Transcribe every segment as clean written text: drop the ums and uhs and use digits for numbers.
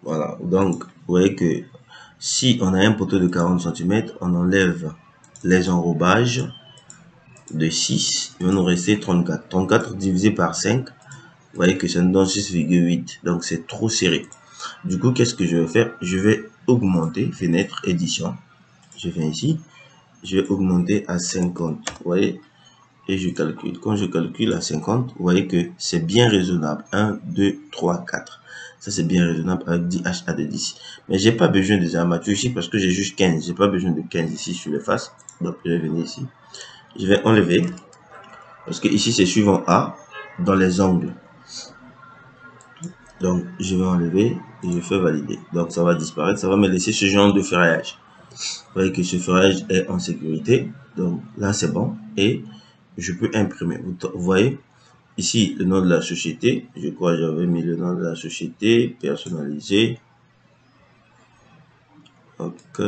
Voilà, donc vous voyez que si on a un poteau de 40 cm, on enlève les enrobages de 6, il va nous rester 34. 34 divisé par 5, vous voyez que ça nous donne 6,8. Donc c'est trop serré. Du coup, qu'est-ce que je vais faire? Je vais augmenter, fenêtre, édition. Je viens ici, je vais augmenter à 50. Vous voyez? Et je calcule. Quand je calcule à 50, vous voyez que c'est bien raisonnable. 1, 2, 3, 4. Ça, c'est bien raisonnable avec 10 HA de 10. Mais j'ai pas besoin des armatures ici parce que j'ai juste 15. J'ai pas besoin de 15 ici sur les faces. Donc, je vais venir ici. Je vais enlever. Parce que ici, c'est suivant A dans les angles. Donc, je vais enlever et je fais valider. Donc, ça va disparaître. Ça va me laisser ce genre de ferraillage. Vous voyez que ce ferraillage est en sécurité. Donc, là, c'est bon. Et je peux imprimer. Vous voyez? Ici, le nom de la société, je crois que j'avais mis le nom de la société, personnalisé. Ok.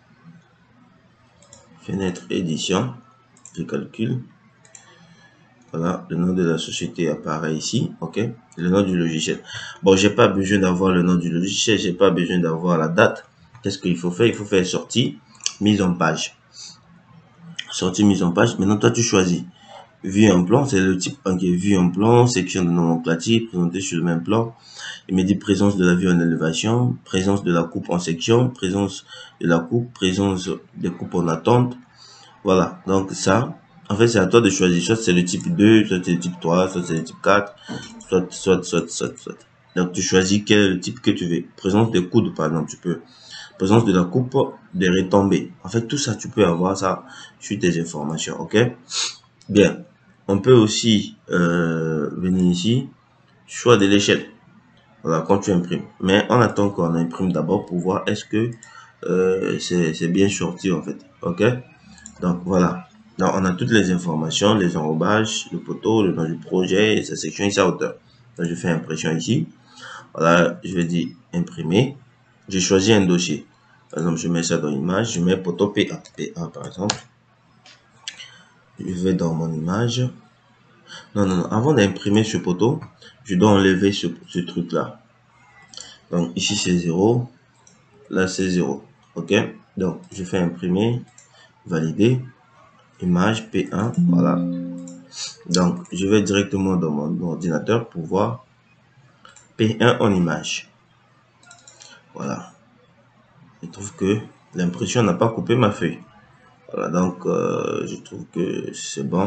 Fenêtre édition, je calcule. Voilà, le nom de la société apparaît ici, ok. Le nom du logiciel. Bon, j'ai pas besoin d'avoir le nom du logiciel, j'ai pas besoin d'avoir la date. Qu'est-ce qu'il faut faire? Il faut faire sortie, mise en page. Sortie, mise en page. Maintenant, toi, tu choisis. Vue en plan, c'est le type qui est vue en plan, section de nomenclature, présentée sur le même plan. Il me dit présence de la vue en élévation, présence de la coupe en section, présence de la coupe, présence des coupes en attente. Voilà, donc ça, en fait, c'est à toi de choisir. Soit c'est le type 2, soit c'est le type 3, soit c'est le type 4, soit. Donc tu choisis quel est le type que tu veux. Présence des coudes, par exemple, tu peux. Présence de la coupe, des retombées. En fait, tout ça, tu peux avoir ça sur tes informations, ok? Bien. On peut aussi venir ici, choix de l'échelle. Voilà, quand tu imprimes. Mais on attend qu'on imprime d'abord pour voir est-ce que c'est bien sorti en fait. Ok? Donc voilà. Donc on a toutes les informations, les enrobages, le poteau, le nom du projet, sa section et sa hauteur. Donc je fais impression ici. Voilà, je vais dire imprimer. J'ai choisi un dossier. Par exemple, je mets ça dans l'image, je mets poteau PA. PA par exemple. Je vais dans mon image. Non. Avant d'imprimer ce poteau, je dois enlever ce truc-là. Donc ici c'est 0. Là c'est 0. Ok. Donc je fais imprimer, valider, image P1. Voilà. Donc je vais directement dans mon ordinateur pour voir P1 en image. Voilà. Je trouve que l'impression n'a pas coupé ma feuille. Voilà. Donc je trouve que c'est bon.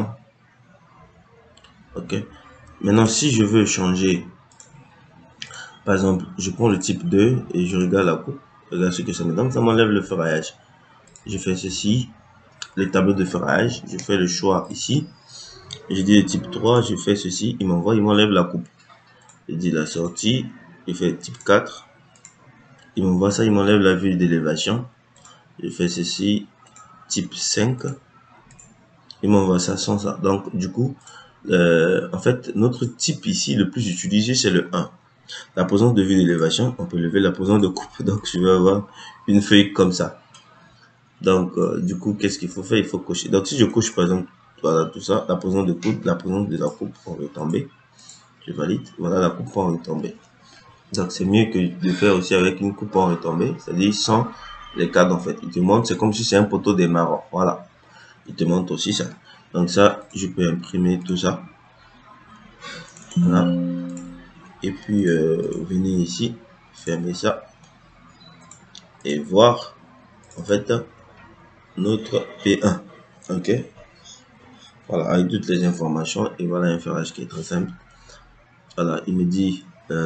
Ok. Maintenant si je veux changer, par exemple, je prends le type 2 et je regarde la coupe. Regarde ce que ça me donne. Ça m'enlève le ferraillage. Je fais ceci. Les tableaux de ferraillage. Je fais le choix ici. Je dis le type 3. Je fais ceci. Il m'enlève la coupe. Je dis la sortie. Je fais type 4. Il m'envoie ça. Il m'enlève la vue d'élévation. Je fais ceci. Type 5. Il m'envoie ça sans ça. Donc, du coup, en fait, notre type ici, le plus utilisé, c'est le 1. La posante de vue d'élévation, on peut lever la posante de coupe. Donc, je vais avoir une feuille comme ça. Donc, du coup, qu'est-ce qu'il faut faire? Il faut cocher. Donc, si je coche, par exemple, voilà, tout ça, la posante de coupe, la posante de la coupe en retombée, je valide. Voilà la coupe en retombée. Donc, c'est mieux que de faire aussi avec une coupe en retombée, c'est-à-dire sans les cadres, en fait. Il te montre, c'est comme si c'est un poteau démarrant. Voilà. Il te montre aussi ça. Donc, ça, je peux imprimer tout ça. Voilà. Et puis, venir ici, fermer ça. Et voir, en fait, notre P1. Ok. Voilà, avec toutes les informations. Et voilà un ferrage qui est très simple. Voilà, il me dit,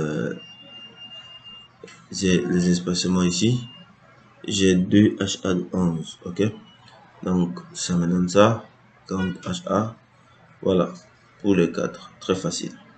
j'ai les espacements ici. J'ai 2 HA de 11. Ok. Donc, ça me donne ça. 40 HA. Voilà. Pour les 4. Très facile.